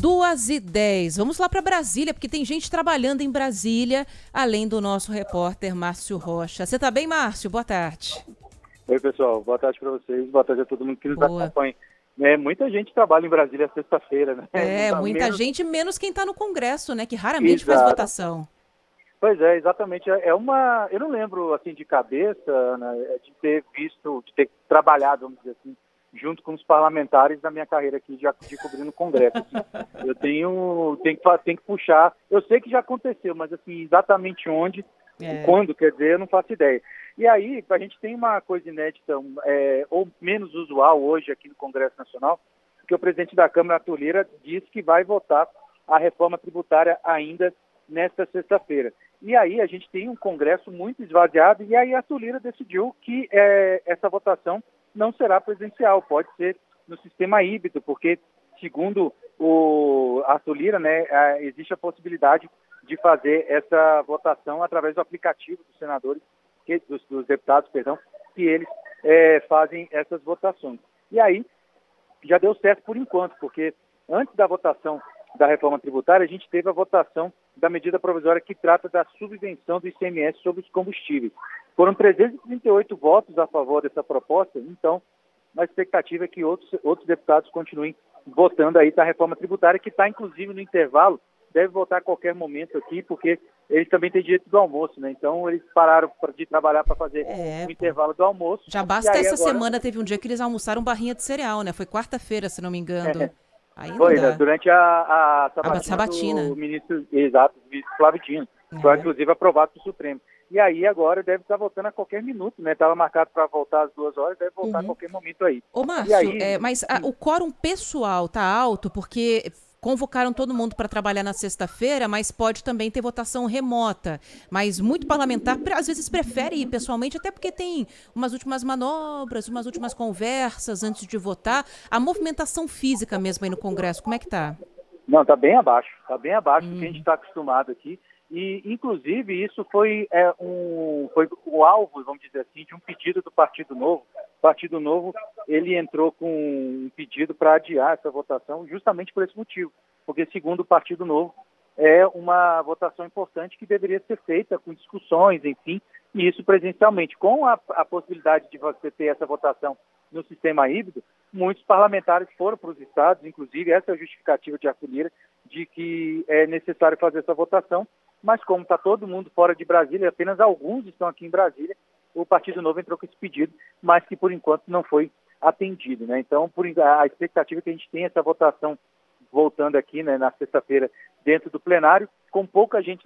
2h10. Vamos lá para Brasília, porque tem gente trabalhando em Brasília, além do nosso repórter Márcio Rocha. Você tá bem, Márcio? Boa tarde. Oi, pessoal. Boa tarde para vocês. Boa tarde a todo mundo que nos Boa. acompanha. Muita gente trabalha em Brasília sexta-feira, né? Muita gente, menos quem está no Congresso, né? Que raramente faz votação. Pois é, exatamente. Eu não lembro, assim, de cabeça, Ana, de ter trabalhado, vamos dizer assim, junto com os parlamentares na minha carreira aqui de cobrir no Congresso. Assim. Eu tenho que puxar. Eu sei que já aconteceu, mas assim, exatamente onde, quando, quer dizer, eu não faço ideia. E aí, a gente tem uma coisa inédita, ou menos usual hoje aqui no Congresso Nacional, que o presidente da Câmara, Arthur Lira, disse que vai votar a reforma tributária ainda nesta sexta-feira. E aí a gente tem um Congresso muito esvaziado, e aí a Arthur Lira decidiu que essa votação não será presencial, pode ser no sistema híbrido, porque, segundo o Arthur Lira, né, existe a possibilidade de fazer essa votação através do aplicativo dos senadores, dos deputados, que eles fazem essas votações. E aí já deu certo por enquanto, porque antes da votação da reforma tributária, a gente teve a votação da medida provisória que trata da subvenção do ICMS sobre os combustíveis. Foram 338 votos a favor dessa proposta, então a expectativa é que outros deputados continuem votando aí da reforma tributária, que está inclusive no intervalo, deve votar a qualquer momento aqui, porque eles também têm direito do almoço, né? Então eles pararam de trabalhar para fazer o intervalo do almoço. Já basta essa semana, teve um dia que eles almoçaram barrinha de cereal, né? Foi quarta-feira, se não me engano. Aí foi, né? Durante a sabatina do ministro, exato, do ministro Flávio Dino, foi inclusive aprovado pelo Supremo. E aí agora deve estar voltando a qualquer minuto, né? Estava marcado para voltar às 2 horas, deve voltar a qualquer momento aí. Ô, Márcio, mas o quórum pessoal tá alto porque convocaram todo mundo para trabalhar na sexta-feira, mas pode também ter votação remota. Mas muito parlamentar, às vezes, prefere ir pessoalmente, até porque tem umas últimas manobras, umas últimas conversas antes de votar. A movimentação física mesmo aí no Congresso, como é que tá? Não, tá bem abaixo do que a gente está acostumado aqui. E, inclusive, isso foi o alvo, vamos dizer assim, de um pedido do Partido Novo. O Partido Novo, ele entrou com um pedido para adiar essa votação justamente por esse motivo, porque, segundo o Partido Novo, é uma votação importante que deveria ser feita com discussões, enfim, e isso presencialmente. Com a possibilidade de você ter essa votação no sistema híbrido, muitos parlamentares foram para os estados, inclusive essa é a justificativa de Arthur Lira, de que é necessário fazer essa votação, mas como está todo mundo fora de Brasília, apenas alguns estão aqui em Brasília, o Partido Novo entrou com esse pedido, mas que por enquanto não foi atendido, né? Então, a expectativa é que a gente tenha essa votação voltando aqui, né, na sexta-feira dentro do plenário, com pouca gente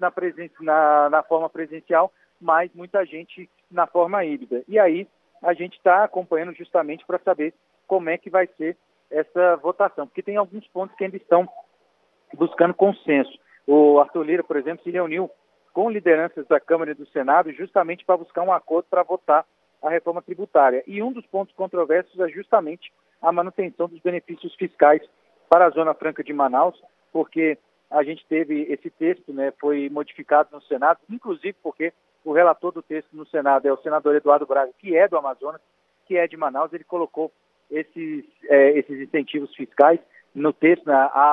na forma presencial, mas muita gente na forma híbrida. E aí a gente está acompanhando justamente para saber como é que vai ser essa votação, porque tem alguns pontos que ainda estão buscando consenso. O Arthur Lira, por exemplo, se reuniu com lideranças da Câmara e do Senado justamente para buscar um acordo para votar a reforma tributária. E um dos pontos controversos é justamente a manutenção dos benefícios fiscais para a Zona Franca de Manaus, porque a gente teve esse texto, né, foi modificado no Senado, inclusive porque o relator do texto no Senado é o senador Eduardo Braga, que é do Amazonas, que é de Manaus. Ele colocou esses incentivos fiscais no texto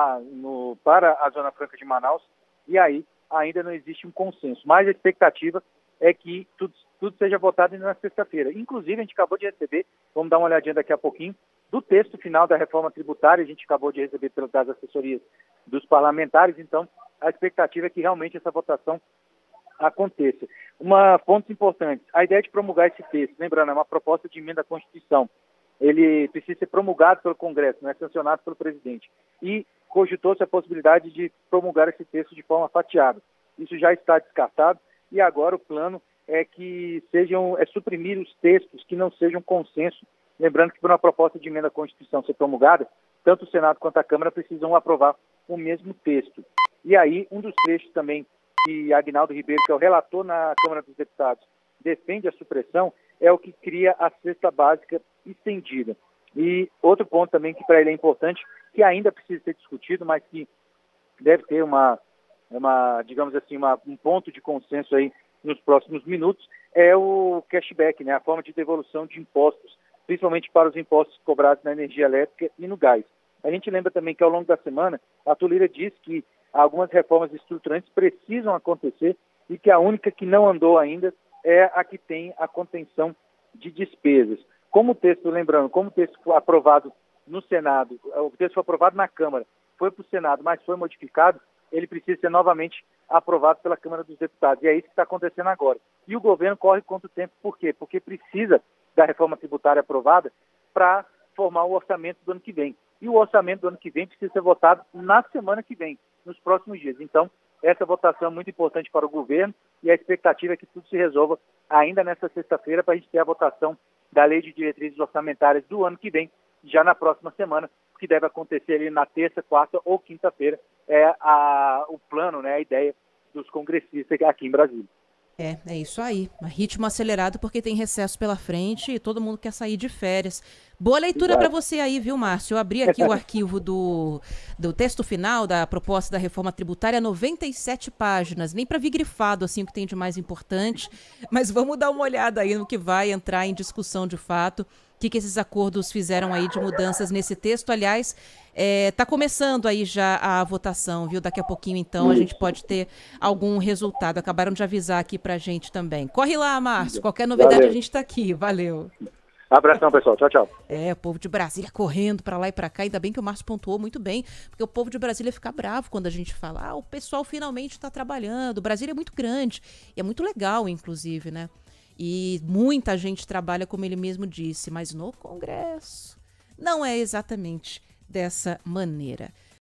para a Zona Franca de Manaus, e aí ainda não existe um consenso. Mas a expectativa é que tudo seja votado ainda na sexta-feira. Inclusive, a gente acabou de receber, vamos dar uma olhadinha daqui a pouquinho, do texto final da reforma tributária, a gente acabou de receber das assessorias dos parlamentares, então a expectativa é que realmente essa votação aconteça. Pontos importantes, a ideia de promulgar esse texto, lembrando, é uma proposta de emenda à Constituição, ele precisa ser promulgado pelo Congresso, não é sancionado pelo presidente. E cogitou-se a possibilidade de promulgar esse texto de forma fatiada. Isso já está descartado e agora o plano é que suprimir os textos que não sejam consenso. Lembrando que, por uma proposta de emenda à Constituição ser promulgada, tanto o Senado quanto a Câmara precisam aprovar o mesmo texto. E aí, um dos trechos também que Aguinaldo Ribeiro, que é o relator na Câmara dos Deputados, defende a supressão, é o que cria a cesta básica estendida. E outro ponto também que para ele é importante, que ainda precisa ser discutido, mas que deve ter digamos assim, um ponto de consenso aí nos próximos minutos, é o cashback, né, a forma de devolução de impostos, principalmente para os impostos cobrados na energia elétrica e no gás. A gente lembra também que ao longo da semana, a Arthur Lira disse que algumas reformas estruturantes precisam acontecer e que a única que não andou ainda é a que tem a contenção de despesas. Como o texto foi aprovado no Senado, o texto foi aprovado na Câmara, foi para o Senado, mas foi modificado, ele precisa ser novamente aprovado pela Câmara dos Deputados. E é isso que está acontecendo agora. E o governo corre contra o tempo. Por quê? Porque precisa da reforma tributária aprovada para formar o orçamento do ano que vem. E o orçamento do ano que vem precisa ser votado na semana que vem, nos próximos dias. Então, essa votação é muito importante para o governo e a expectativa é que tudo se resolva ainda nesta sexta-feira para a gente ter a votação da Lei de Diretrizes Orçamentárias do ano que vem, já na próxima semana, que deve acontecer ali na terça, quarta ou quinta-feira, o plano, a ideia dos congressistas aqui em Brasília. É isso aí. Ritmo acelerado porque tem recesso pela frente e todo mundo quer sair de férias. Boa leitura para você aí, viu, Márcio? Eu abri aqui o arquivo do texto final da proposta da reforma tributária, 97 páginas. Nem para vir grifado assim o que tem de mais importante, mas vamos dar uma olhada aí no que vai entrar em discussão de fato. O que esses acordos fizeram aí de mudanças nesse texto. Aliás, tá começando aí já a votação, viu? Daqui a pouquinho, então, a gente pode ter algum resultado. Acabaram de avisar aqui pra gente também. Corre lá, Márcio. Qualquer novidade, valeu. A gente tá aqui. Valeu. Abração, pessoal. Tchau, tchau. O povo de Brasília correndo pra lá e pra cá. Ainda bem que o Márcio pontuou muito bem, porque o povo de Brasília fica bravo quando a gente fala, o pessoal finalmente tá trabalhando. Brasília é muito grande e é muito legal, inclusive, né? E muita gente trabalha, como ele mesmo disse, mas no Congresso não é exatamente dessa maneira.